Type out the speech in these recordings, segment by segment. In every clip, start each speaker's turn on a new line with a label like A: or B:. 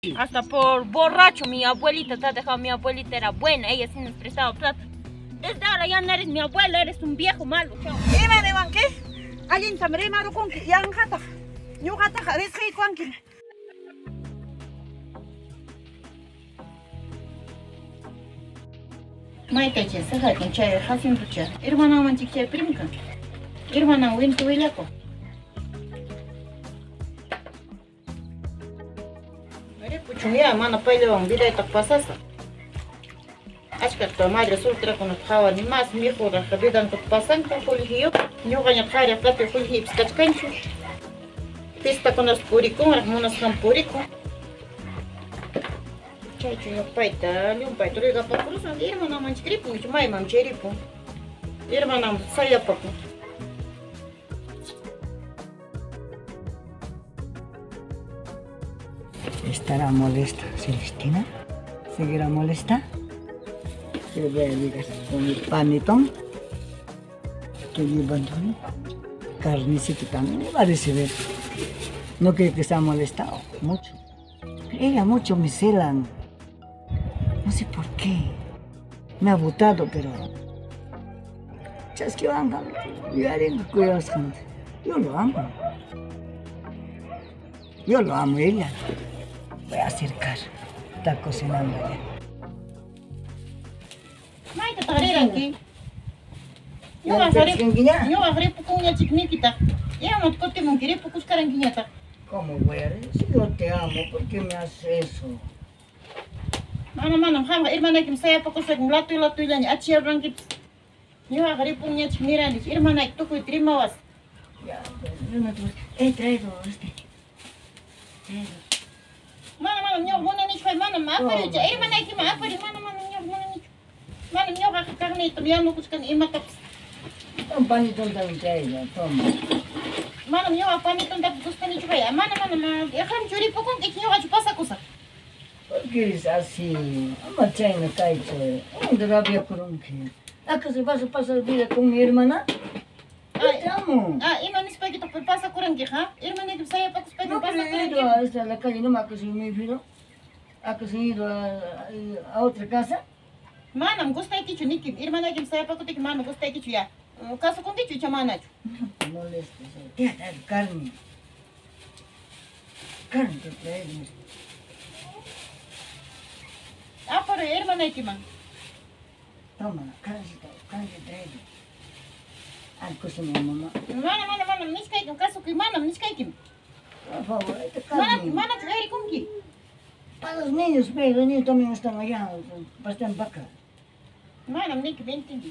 A: Hasta por borracho mi abuelita te ha dejado. Mi abuelita era buena, ella sí nos prestaba plata. Desde ahora ya no eres mi abuela, eres un viejo malo. Chao.
B: Iman ¿qué? Alguien también maru con que ya jata. Yo jata jares que con que.
A: Maite che, se con chay, hasin tu chay. Hermana manchik chay primka. Hermana win tu willako. Mire, puchumia, mana paile van vida esta pasasa. Ashka tu madre soltera con otro ni más mi hijo de la vida en tu pasan con colegio. Yo gané para plata colegio pskachkanchu. Pista con los puricos, unos con puricos. Chay yo paita, le un paito le gapa cruz, hermana manchkripu, mucho mai mancheripu. Hermana saya papu.
C: ¿Estará molesta Celestina? ¿Seguirá molesta? Que digas con el panetón que llevan carnecito también me va a recibir. No creo que se ha molestado mucho. Ella mucho me celan. No sé por qué. Me ha botado, pero... Chasqueo anda. Yo haré cuidados con... Yo lo amo. Yo lo amo, ella. Voy a acercar. Está cocinando ya.
A: Maite tariranki. Yo agarré pucuña chiquitita. Ya no te conté mon querer pucus caranguiñata.
C: ¿Cómo voy a decir? Si yo te amo, ¿por qué me haces eso?
A: Mana, jama, hermana que me saya poco según lato y achia ranki. Yo agarré puña chiquiranis, hermana que toco y trimawas.
C: Ya, yo no te voy a... He traído este.
A: Mana, yo mona ni fue mana, ma apare, ya hermana que ma apare, mana, yo mona ni. Mana, yo agarré carne y todavía no buscan y mata.
C: Un panito también traído, toma.
A: Mana, yo a panito también buscan y chupaya. Mana, dejan churi poco que yo hago pasa cosa.
C: ¿Por qué es así? Ama chayna kaicho. ¿Dónde rabia con que? ¿Acaso vas a pasar vida con mi hermana? Yo te amo.
A: Iman es paquito por pasa curanque, ¿ja? Hermana que me saya poco
C: No,
A: pasa
C: pero he ido
A: curanque.
C: a la calle, no me ha conseguido mi hijo. ¿Ha conseguido a otra casa?
A: Mana, me gusta que chunique. Hermana que me saya poco que mana, me gusta que chuya. Caso con dicho chamana.
C: No te molestes. Te dar carne. Carne te traigo.
A: Pero hermana que man.
C: Toma, carne te traigo. Al cocinar, mamá.
A: Mana, mis caikim, caso que mana, mis caikim.
C: Por favor, esta carne.
A: Mana, te voy a ir con quién.
C: Para los niños, pero los niños también están allá, están vaca.
A: Mana, me que bien entendí.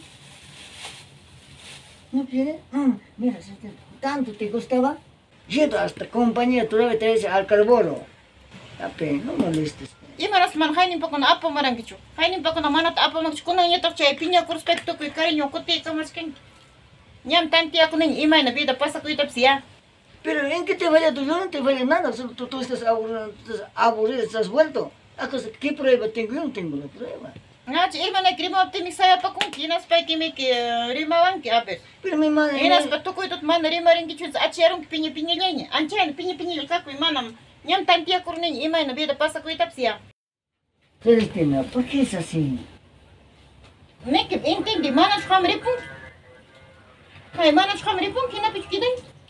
C: ¿No quieres? Mira, si tanto te gustaba, lleva hasta compañía, tú debes traerse al carboro. No molestes.
A: Y maras man, hay ni poco na apa marangicho. Hay ni poco na mana, apa marangicho. Kuna niya tapchay, piña con respecto que cariño, cote, camas que. Ñam tantia con y na vida pasa que tapsia.
C: Pero en que te vaya tú, yo no te vaya nada, solo tú estás aburrido, estás vuelto. ¿Acaso qué prueba tengo? Yo no tengo la prueba.
A: Hermana, crema optimizada para con quién es para que me que rimaban que a ver.
C: Pero mi madre...
A: Eras para toco y tot man rimarin que chus acharon piña leña. Anchan piña el caco y manam. Ñam tantia con y na vida pasa que tapsia.
C: Celestina, ¿por qué es así?
A: Me que entendí, manas hamripun. Hay manas hamripun que na pichquidan.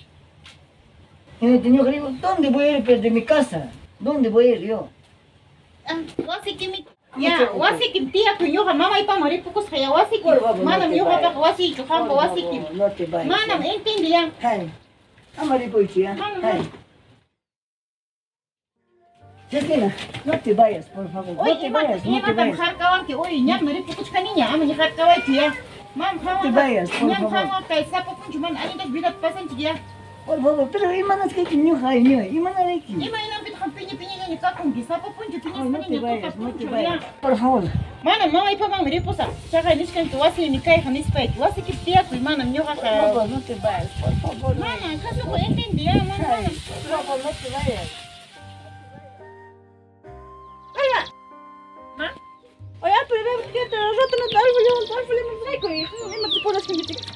C: ¿Dónde voy a ir pues, de mi casa? ¿Dónde voy a ir yo?
A: Wasi que mi ya, wasi que tía que yo mamá y pa morir pocos que wasi que manam yo pa wasi que jambo wasi que
C: no te vayas.
A: manam entendí ya.
C: Hai. Amari poichia. Hai. Celestina, no te vayas, por favor. No te vayas, no te vayas.
A: Har kawan que oye, ñam morir pocos caniña, ama ni har kawai tía. Mam
C: No te vayas, por
A: ñam
C: favor.
A: kawan que sapo punch man ani das vida pasan tía.
C: Por favor, pero hermanas que niño hay, niño, hermana de aquí.
A: Ima ina bit ham piña ni kakon que sapo punch piña
C: No te vayas, no te vayas. Por favor.
A: Manam mama y pa mam riposa. Chaga niskan que wasi ni kai hanis pa wasi que tía que manam yo
C: Por favor, no te vayas, por favor.
A: Mana, caso que entendí ya, mana.
C: Por favor, no te vayas.
B: Oye, pero ve que te roto no tal, yo me traigo y me te pones con ti.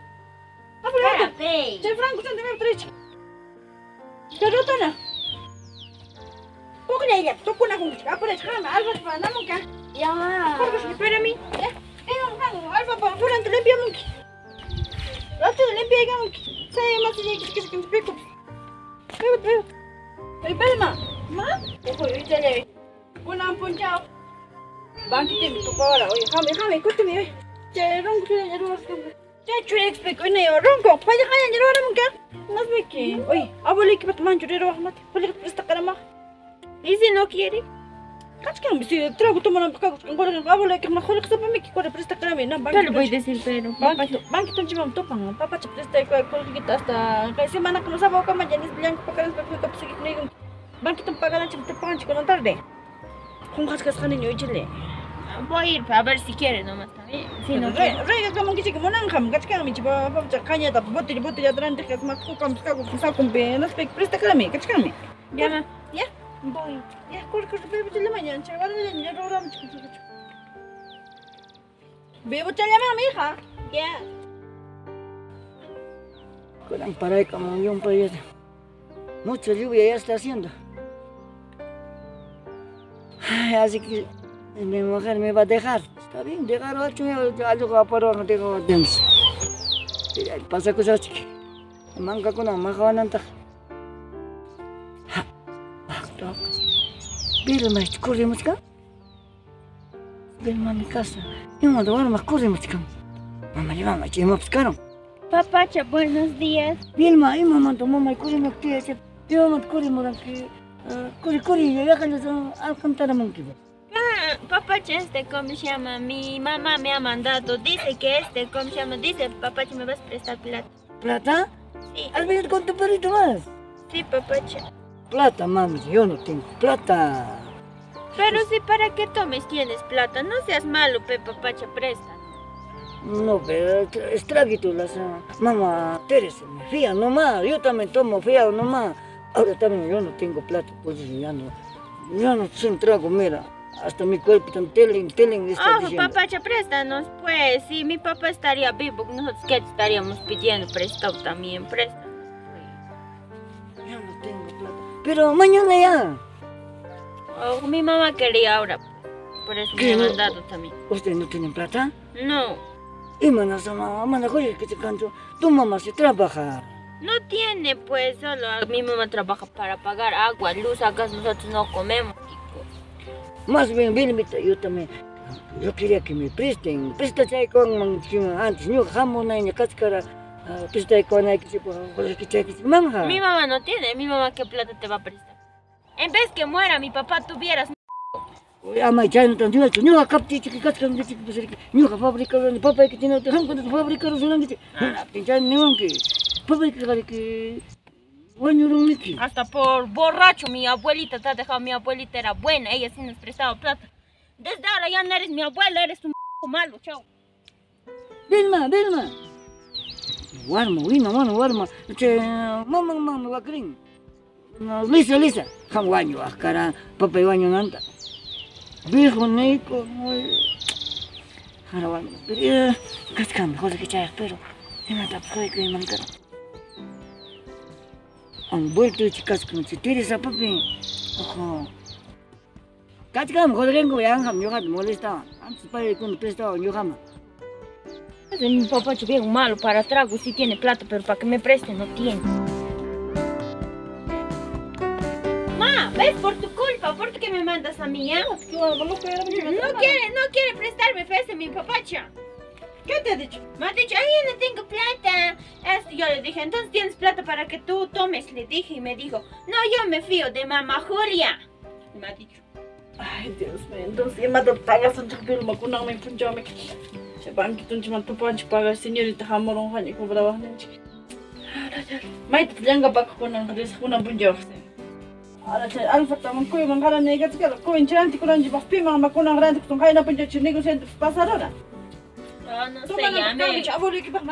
A: Hey.
B: Che Franco, te me trecho. Te roto na. Poco ella, tú con la junta, por el jama, algo para nada nunca.
D: Ya.
B: Espérame. Alba, para fuera, te limpia nunca. Te limpia nunca. Se más que se pico. Veo. Ay, Belma. Ma? Ojo, yo te le. Una punchao. Banki te mi topa ahora. Oye, jame, escúchame. Che, ronco, ya no vas a. Ya chulo explico, no yo ronco. Vaya, ya no ahora nunca. Más ve que. Oye, abuelo que para mancho, yo mate. Oye, esta caramba.
D: ¿Y si no quiere?
B: Kachkan, si trago tomar un poco con gordo, abuelo que me joder que se me que corre presta caramba, no banki.
D: Yo le voy a decir, pero.
B: Banki ton chimam topan, papá te presta con hasta que semana que no sabe cómo ya ni blanco para que me capse que no. Banki ton paga la chimte pancho con tarde. Con gaskas kan niño chile.
D: Voy a ir a ver si quiere nomás también. Si no
B: Re,
D: quiere.
B: como que chico monanjam, kachkan mi chipa, papá caña da botella adelante que es más con ben, aspect presta caramba, kachkan mi.
D: Llama.
B: Ya. Voy. Ya, corre, bebe la mañana, chaval, ya no vamos chico. Bebo te llama mi hija.
D: Ya.
C: Con para como un país. Mucha lluvia ya está haciendo. Ay, así que mi mujer me va a dejar. Está bien, dejar 8 algo a paro no tengo tiempo. Pasa cosas que manga con una majananta. Bilma, corremos acá. Bilma, mi casa. Yo me voy a más corremos acá. Mamá, me buscaron.
D: Papacha, buenos días.
C: Bilma, mamá, tu mamá, corremos aquí. Yo me corremos aquí. Corre, ya que no alcanzar a monkey.
D: Papacha, ¿cómo se llama? Mi mamá me ha mandado. Dice que ¿cómo se llama? Dice, papacha, ¿me vas a prestar plata?
C: ¿Plata?
D: Sí.
C: ¿Has venido con tu perrito más?
D: Sí, papacha.
C: Plata, mami, yo no tengo plata.
D: Pero si para que tomes tienes plata, no seas malo, papacha, presta.
C: No, pero es traguito las mamá Teresa, me fía nomás, yo también tomo fiado nomás. Ahora también yo no tengo plata, pues ya no soy un trago, mira, hasta mi cuerpo tan telen está
D: Oh,
C: diciendo.
D: papacha, préstanos, pues, si mi papá estaría vivo, nosotros que estaríamos pidiendo prestado también, préstanos.
C: Yo no tengo plata, pero mañana ya.
D: Oh, mi mamá quería ahora, por eso me
C: ¿Qué
D: ha
C: no?
D: mandado también.
C: ¿Ustedes no tienen plata?
D: No,
C: Y mana, oye, que te canto, tu mamá se trabaja.
D: no tiene, pues, solo mi mamá trabaja para pagar agua, luz, acá nosotros no comemos, chicos.
C: Más bien, yo también. Yo quería que me presten. Préstame con antes. Yo jamón na cáscara. Préstame con ahí que se manja.
D: Mi mamá no tiene, mi mamá qué plata te va a prestar. En vez que muera mi papá tuvieras.
C: Ama ya no tan dicho. Yo acá te que cáscara de tipo ser. Yo fábrica de papá que tiene te hanco de fábrica de solamente. Ya no que fábrica que bueno, Miki.
D: Hasta por borracho mi abuelita te ha dejado, mi abuelita era buena, ella sí nos prestaba plata. Desde ahora ya no eres mi abuela, eres un malo, chao.
C: Vilma. Warma. Mamá, wakrin. Lisa. Hamwanyo, cara, papá baño nanta. Viejo Nico, Harawan. Pero, cascam, joder que chaya, pero. Me mata, joder que me manta. Han vuelto y chicas con si tienes a papi. Ojo. Cascam, joder, vengo ya, yo me molesta. Antes para ir con prestado, yo jamás.
D: Mi papá es bien malo para trago, sí tiene plata, pero para que me preste no tiene. Ma, ves por tu culpa, ¿por qué me mandas a mí, eh? No quiere prestarme feste mi papacha.
B: ¿Qué te ha dicho?
D: Me ha dicho, ay, yo no tengo plata. Yo le dije, entonces tienes plata para que tú tomes, le dije, y me dijo, no, yo me fío de mamá Julia. Y me ha dicho.
B: Ay, Dios mío, entonces ya me pagas un chapil, me kuna me punja me. Se banki tunchi man tupanchi paga señorita hamorong hani ko brava hanchi. Mai tjanga pak kuna res kuna punja. Ala che alfa tamon ko man kala ne gat kala ko inchanti kuranji bas pima ma kuna grande kun kaina punja chinigo se pasarora.
D: No se llame.
B: Tú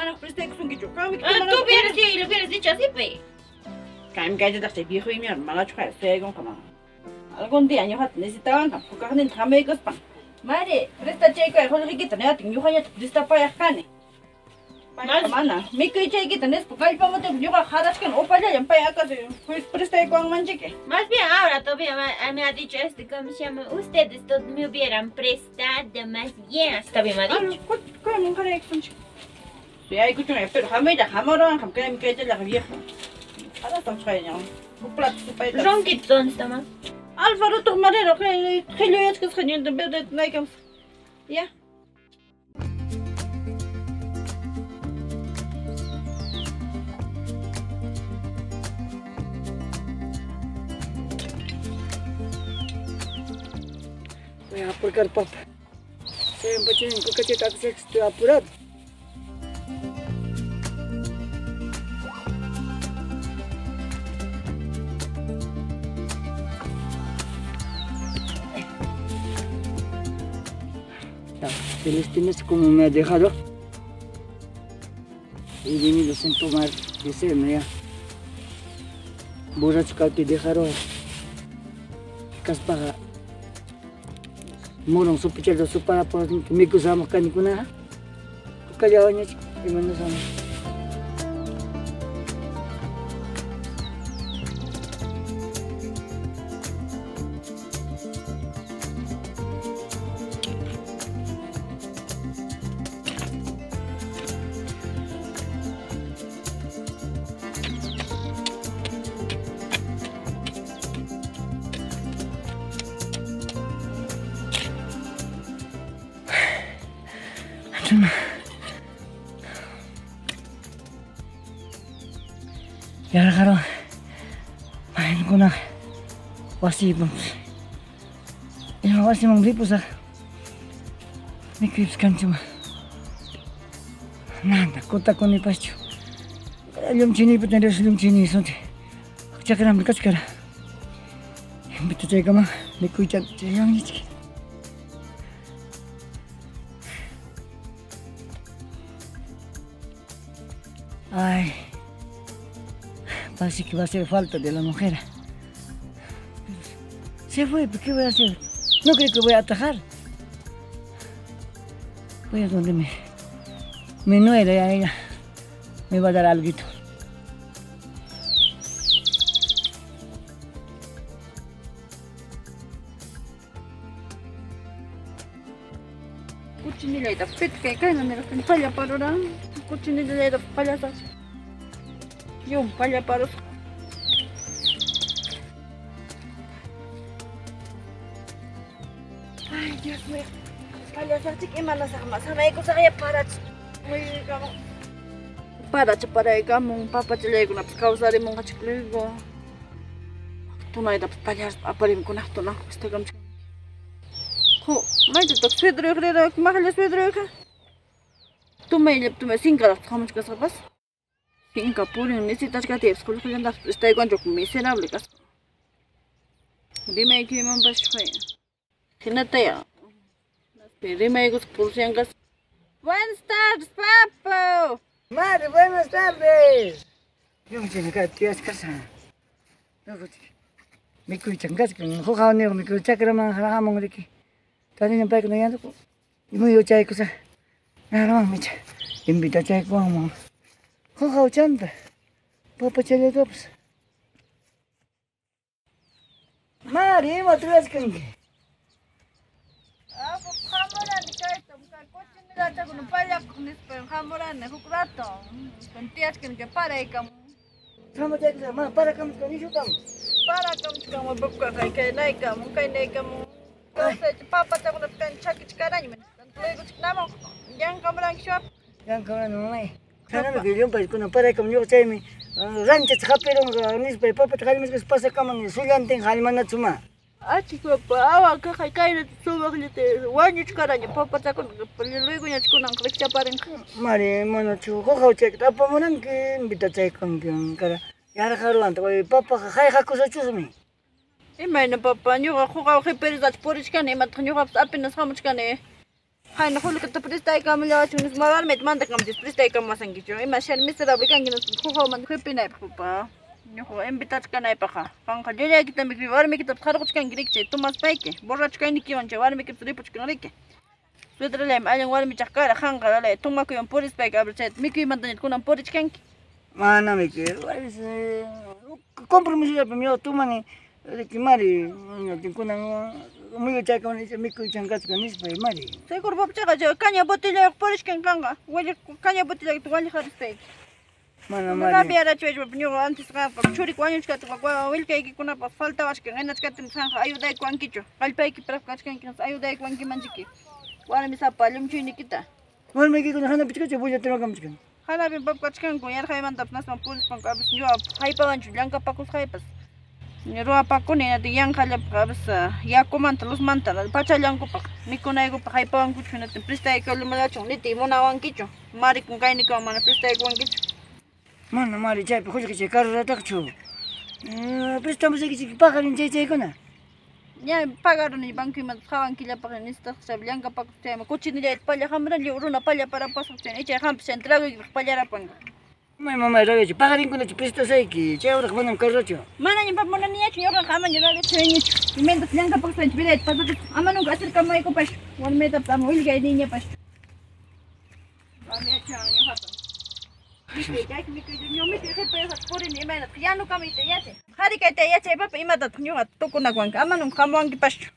D: le hubieras dicho así, pe.
B: Caim que ya te viejo y mi hermana chuja fego como. Algún día yo necesitaban porque han también cospan. Madre, presta checo, el joder que tenía, tengo ya presta para jane. Mana, mikroy chaykita nispa kallpamanta ñuqa jarashkani upallallan pay acaso prestaykuwanmanchiki.
D: Más bien ahora todavía me ha dicho ¿cómo se llama? Ustedes me hubieran prestado más bien. Todavía me ha dicho.
B: ¿Cómo caraykunchik? Sí, hay kuchuna, pero jamila, jamaron, jamkaya mikaychalla viejo. Jarastam chayña. Uplata supayta.
D: Ronquito, ¿dónde está más?
B: Álvaro Tomarero, Helio Yachkas Janiente, verde Naikams. Ya.
C: Voy a apurar, papá. Siempre tienen que cachetar que estoy apurado. Celestina es como me ha dejado y venido sin tomar decirme ya borracho que te dejaron caspaga morong su pichado su para por me gustamos canicuna kaya niya gimana sama ya karo main ko na wasibang wasi mong lipo sa may creeps kan cuma nanda kota ko ni pasyo yung chini pa tayo yung chini sonte chaka na mikas kara imbita tayo ka ma may kuichat yung nichiki ay parece que va a hacer falta de la mujer. Se fue, ¿qué voy a hacer? No creo que voy a atajar. Voy a donde me nuera y a ella me va a dar algo.
B: Kuchinilla ita pitka kayna nila palla parora. Kuchinilla ita pallasa. Yung palla paros. Ay, Dios mío. Pallasa tik imana sa kama. Sanay ko sa kaya parat. May kamo. Parat sa paray ka mong papachilay ko na kausari mong kachiklay ko. Tunay dapat pallas aparim ko na to na. Basta gamch. Ko, may dito swedro krero mahal swedro ka. Tumay singa kamch ka sa bas. Finca pura necesitas que te escuches que andas está igual yo miserable cas. Dime que me vas a hacer. Fíjate ya. Dime que por si angas. Buenas tardes, papo.
C: Madre, buenas tardes. Yo me tengo que ir a casa. Me escuchan gas que no juega ni me escucha que no me hará mong de aquí. Tani no pega no ya no. Y muy ocha cosa. Nada más me echa. Invita a chay como. Хохау чанда. Папа челедопс. Мари, матрас кэнги.
B: Apo kamoran dikaito, coche me da con un palla con este kamoran, hukrato. Contías que para y cam.
C: Sama jaga ma para kam kani shutam.
B: Para cam buka kai nai cam. Papa ta con kan chaki chkarani men. Luego namo yang kamoran shop.
C: Yang kawan nomai. Sana me quería un país con para kam yo chay mi. Rancha chapero nis pe papa takali mis pasa kam ni suyanten halmana chuma.
B: Chico, awa ka kai suba klite wani chkarani papa ta con luego nya chkunan klikcha paren.
C: Mari mono chu hojau chay apa monan ke invita chay kam kara. Yara karuan to papa khai hakusa chusmi.
B: Imagina papa, nyuga juega hiperizat porichkane, matnyuga apenas hamuchkane. Haina hulu que te presta y camilla, chunis malarmet manda cam despresta y camasangicho. Imagina miserable que nos juega man hipina papa. Nyuga invitat kana paja. Panka ya kita mi varme kita kharquchkan grikche, Tomas paike. Borrachkan ni kionche, varme que tripuchkan rike. Suedralem allan warmi chakara hanqaralay tumakuywan purispayka abrachay mikuymantaña kunan purichkanki.
C: Mana mikuy, compromiso yapim yo tumani mari kunan muy chaykaman mikuy chankachka nispay mari.
B: Seguro papchaqa caña botella purishkan kanqa. Wali caña botella wali harispayki.
C: Mana
B: Rabia ñuqa antes churik wañuchkata willkaykikunapaq faltawashka hinachkatin sanja ayudaykuwankichu qallpaykipiraq kachkanki ayudaykuwankimanchiki warmi sapa llumchuynikita
C: warmiykikuna hanapichkacha bullatirakamuchkan
B: hanapin pap kachkanku yarqaymantapis nasman purispanku abis ñuqa haypawanchu llank'apakusqaypas ruwapakuni hinata yanqallapiq abis yakumanta luzmanta pachallankupaq mikunaykupaq haypawankuchu hinatin prestaykalumalachun niti munawankichu marikun kaynikuwan mana prestaykuwankichu.
C: Mana mari chaypi qullqichay carreratachu. Prestamos ikichik paqarin chaykuna.
B: Ya pagaruni bankuyman hawankillapaq nistasqa llank'apakus chayma kuchinillayta palla hamran runa palla parapasaq chay ichay hampis chay tragoykipaq pallarapanqa.
C: May mamay rabiachu paqarinkunachu prestasayki chayraq manam carrachu.
B: Manaña pap munaniyachu ñuqaqa amaña rabiachu ñuchu imentas llank'apakus chaycha vidayta pasaqchu ama nunca acercamaykupachu warmitapas ama willkayniñapachu. Rabiachu ñuqaqa. Ya no camite yate. Harikayta yachay papa imatataq ñuqa tukunakuwanqa ama nunca hamuwankipachu.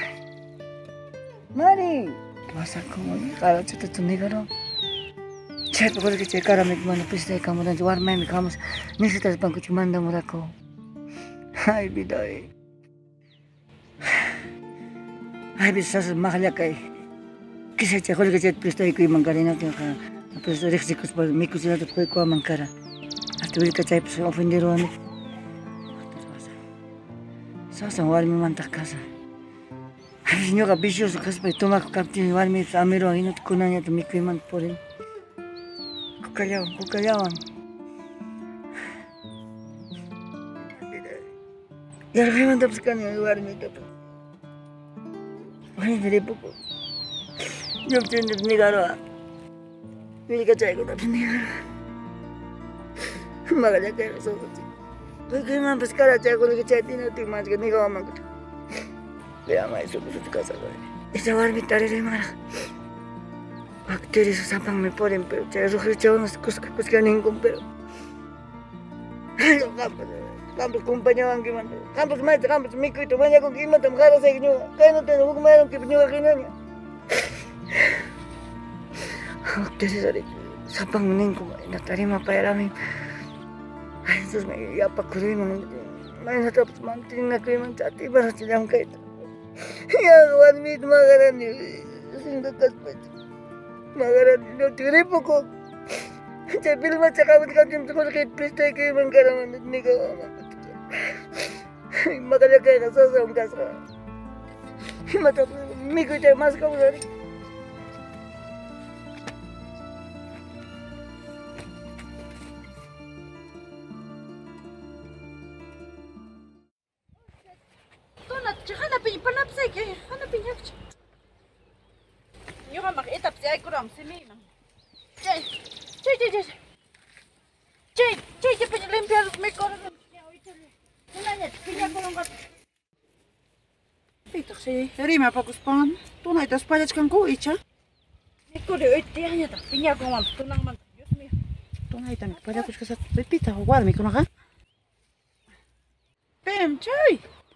C: Mari, wasakumuy qarachuta tunigaro. Chaypi qullqichay karamik mana prestaykamuranchu warmaymi hamus necesitas bankuchu mandamurako. Ay biday. Ay bisas maqllakay. Kisachay qullqichay prestaykuyman karinatinqa. Pues rexicos para mi cocina te puede comer mancara. Hasta ver que pues ofenderon a mí. Sasa warmi mantaq casa. Ay ñuqa vicioso kaspa tomaqa kaptin warmi amiro ahina kunañata mikuymanta purin. Kukallawan. Yarqaymantapas kani warmitapas. Ay diripuko. Yo tendré negaro. Willka chaykutapis nigaro. Magallakayqa soqochi. Kaymanpas karachay qullqi chaytinatin machka nigawamankuta. Veamay supusuta kasaqay. Esa warmi tariraymaraq. Bacterias sapanmi purin pero chay rujrichawanpas kuskaninkum pero. Qampas compañawankimanta. Qampas mayta qampas mikuyta mañakunki imatam qarasayki ñuqa. Kaynutana huk mayrankipas ñuqa hinaña. Bacterias sapanmi ninku natarima payrami. Ay, entonces me yapakuruyman. Maynatapas mantinakuyman chatiparasi llankayta. Ya warmita magarani sinqa kaspacha. Magarani ñutigripuku. Chay pilmacha qamachkanchimta qullqita prestaykuyman karamanta nigawamankuta. Magallakayqa sasawan kasqa. Imatapas mikuyta mas kawsani. Ñuqamaq etapas yaykurami simiyman. Chay paña limpiar mikurunam. Imañata piñakurunqata. Pitaq chay rimapakuspan tunaytas pallachkanku icha. Mikuri uytiyañataq piñakunmanpas tunanmanta. Dios mío. Tunaytami pallakuchkasata pitaq warmikunaqa. Pem chay.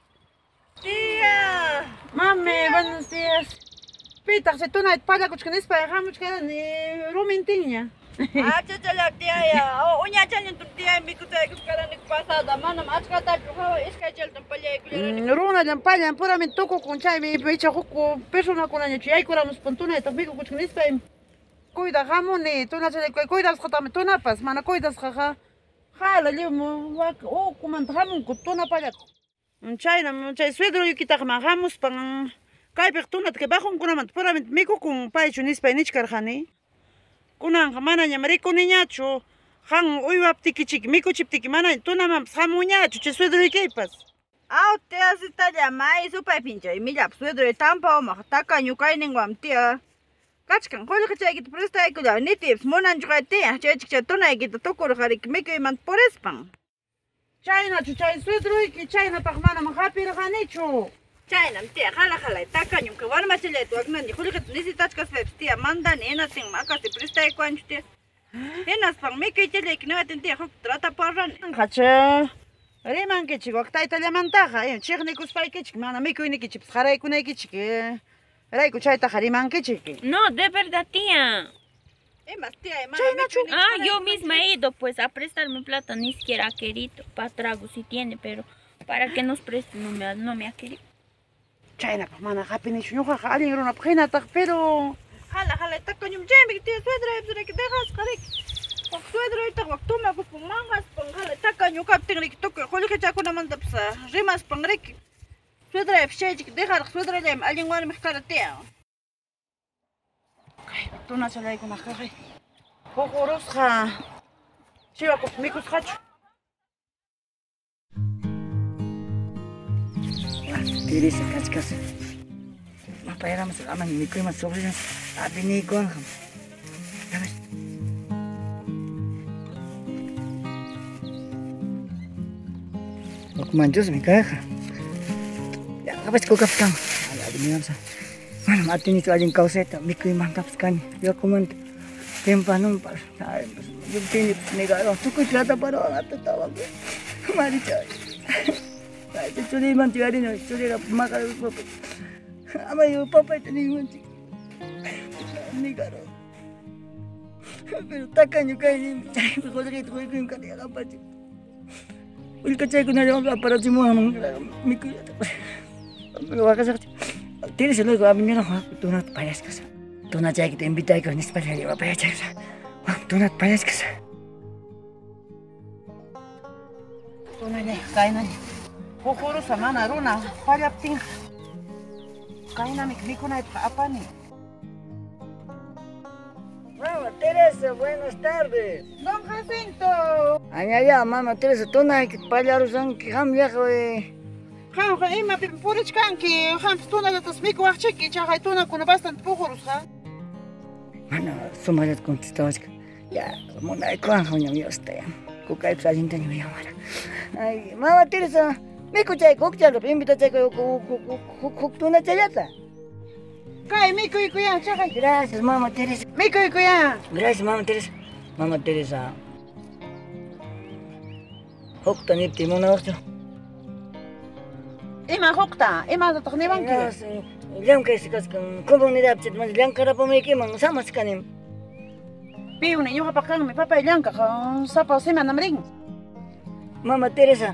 C: Tía. Mami, buenos días. Pitaq chay tunayta pallakuchka nispay hamuchkani rumintiña. Chachalak tía. Uñachallan tía mikutaykus karani pasada manam achkatachu hawa iskaychaltan pallaykullarini. Runallan pallan puramente tukukun chaymi icha huk personakunañachu yaykuramuspan tunayta mikukuchka nispay. Cuida hamuni tunachalay cuidasqatami tunapas mana cuidasqaqa hala lliw ukumanta hamunku tunapallaku. Chaynam chay suegruyukitaqa hamuspan kaypiq tunata kay bajunkunamanta puramente mikukun paychu nispay nichkarqani. Kunanqa manañam rikuniñachu han uywaptikichiki mikuchiptiki manaña tunamanpas hamuñachu chay suegruykipas. Aw tía sitalla may supaypinchay millapas suegruy tampawmaq takañu kayninwan tía. Kachkan qullqi chaykita prestaykullawan nitipas munanchu kay tía chaychik chay tunaykita tukurqariki mikuymanta purispan. Chaynachu chay suegruyki chaynapaq manam hapirqanichu.
B: Chaynam tía jala takañum que warmachile tu agnan julika nisitachkas tía manda nena tin makasi presta ekuanchu tía. Enas pang mikitile knatin tía huk trata parran.
A: Hacha. Rimankichik waqtaytallamantaqa chiqnikus paykichik mana mikuynikichik qaraykunaykichik rayku chaytaqa rimankichik.
D: No, de verdad, tía.
B: Emas tía,
D: Yo misma he ido pues a prestarme plata, ni siquiera ha querido. Para trago si tiene, pero para que nos preste no me ha querido.
A: Chayna pa mana hapinichu ñuqaqa allin runapaq hinataq pero
B: jala takañum chaymi tía suegra que dejas qarek. Suegra ita toma pues mangas pang jala takañu kaptin rik toque julika chakunamanta pues rimas pang rik. Suegra fshaychik dejar suegra lem allin warmi qara tía.
A: tuna chalaykunaqa kay puqurusqa chiwakuq mikusqachu.
C: Teresa kachkas. Mapayaramas aman mikuymas sobrinas apinikon. Sabes? Manjus mi caja. Ya, kapag kukapkang. Ala, dinam sa. Mana mati ni tuwalin kauseta, mikuy mangkapskan. Yo kumant. Tempanum par. Yung tinip negaro. Tukoy plata para ang tawag. Mari chay. Ay, chuli man tiwari no, chuli ra makal papa. Ama yo papa ito ni man. Negaro. Pero takanyo kay ni. Because kay tukoy ko yung kaniya kapatid. Uli kacay ko na yung para si mo ang mikuy. Magawa ka sa tiri sila ko amin nyo na tunat payas ka sa. Tunat chay kita imbitay ko nis pala yung payas ka sa. Tunat payas ka sa.
A: Tunay na kay na puqurusqa mana runa pallaptin kaynamik mikunayta apani.
C: Mama Teresa, buenas tardes.
A: Don Jacinto.
C: Añaya, mama Teresa, tunay pallarusan ki ham yajo
A: Qamqa ima purichkanki qampis tunatatas mikuwaqchiki chaqay tunakuna bastante puqurusqa.
C: Mana sumalat contestabas que ya mona kuan hoñam yosta ya. Kukay psallinta ni yamara. Ay, mama Teresa, mikuchay kokchalo invitachay ko tuna chayata.
A: Kay mikuykuyan chaqay.
C: Gracias, mama Teresa.
A: Mikuykuyan.
C: Gracias, mama Teresa. Mama Teresa. Hokta nipti mona ocho.
A: Ima hukta, ima tataq nimanki.
C: Llamkay sikaskan comunidad chit mas llankara pamaykiman samaskanim.
A: Piuni ñuqapaq kanmi papay llankaq sapa semanam rin.
C: Mama Teresa.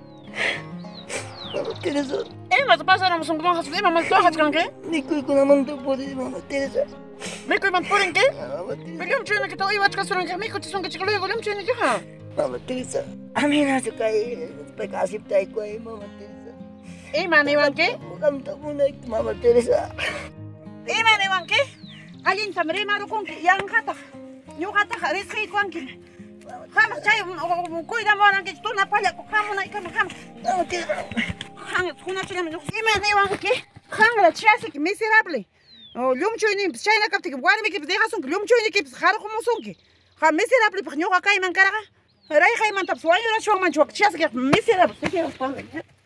C: Mama Teresa.
A: Imata pasaramus don Jacinto ima maltuaqachkanki?
C: Nikuykunamanta puris, mama Teresa.
A: Mikuymanta purinki?
C: Mama Teresa.
A: Llumchuynikita uywachkasurinki mikuchisunkichik luego llumchuynikiqa.
C: Mama Teresa. Aminasu kay pagkasiptay ko ay Mama Teresa.
A: Ima niwanki?
C: Makamta muna Mama Teresa.
A: Ima niwanki? Allintam rimarukunki yanqataq ñuqataqa risqiykuwanki. Qam chay cuidamuranki tuna pallaku qamunaykama qam.
C: Mama Teresa.
A: Qam hunachirami ima niwanki? Qanra chasiki miserable. Llumchuyninpis chayna kaptiki warmikipis dejasunki llumchuynikipis qarqumusunki. Qam miserablepaq ñuqa kayman karaqa rayqaymantapas wañurashuwanmanchu chasiki miserable.